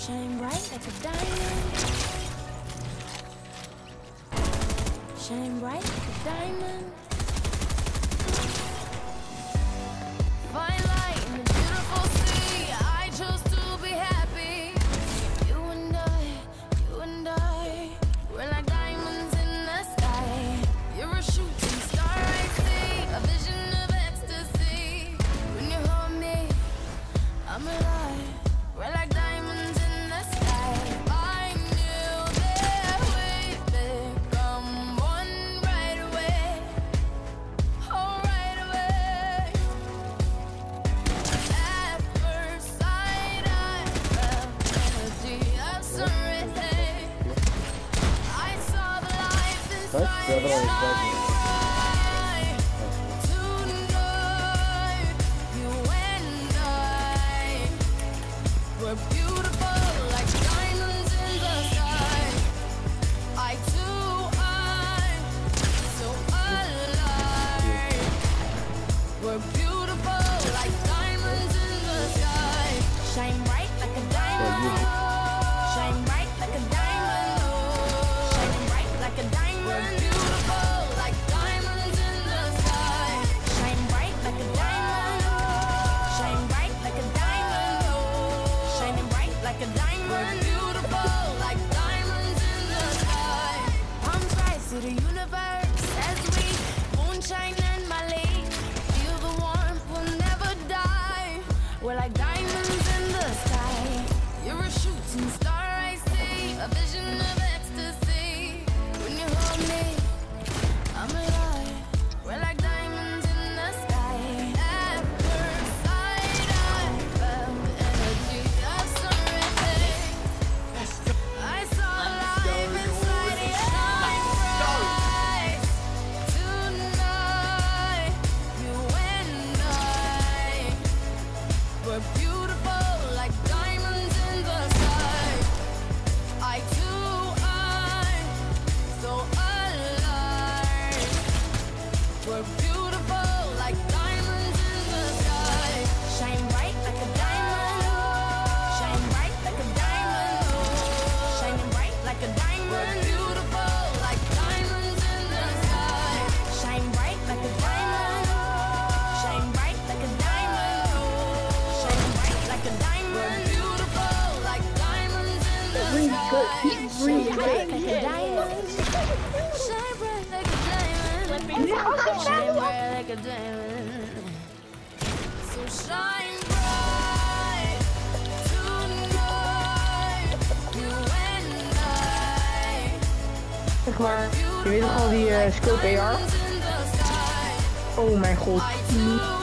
Shine bright like a diamond. Shine bright like a diamond. Fine light in the beautiful sea. I chose to be happy. You and I, we're like diamonds in the sky. You're a shooting star, I see, a vision of ecstasy. When you hold me, I'm alive. We're like diamonds in the sky. I knew that we'd become one right away. Oh, right away. At first sight, I felt energy of serenity. I saw the life inside your eyes. Tonight, you and I were beautiful like diamonds in the sky. I too, I'm so alive. We're beautiful like diamonds in the sky. Shine bright like a diamond. Shine bright like a diamond. Shine bright like a diamond. We're beautiful like diamonds in the sky. Shine bright like a diamond. Shine bright like a diamond. Shining bright like a diamond. We're beautiful like diamonds in the sky. Palms rise to the universe as we moonshine and Malay. Feel the warmth, we'll never die. We're like diamonds in the sky. You're a shooting star, I see, a vision of ecstasy. When you hold me, I'm alive. We're like diamonds in the sky. At first sight, I felt the energy of serenity. I saw life inside your eyes. Tonight, you and I were beautiful like diamonds in the sky. I too, I'm so alive. We're beautiful like diamonds in the sky. Shine bright like a diamond. Shine bright like a diamond. Shining bright like a diamond. We're beautiful like diamonds in the sky. Shine bright like a diamond. Shine bright like a diamond. Shining bright like a diamond. We're beautiful like diamonds in the sky. Shine bright like a diamond. Shine bright like a diamond. Shine bright like a diamond. So shine bright tonight, you and I. Zeg maar, je weet toch al die scope AR? Diamonds in the sky. Oh mijn god. I too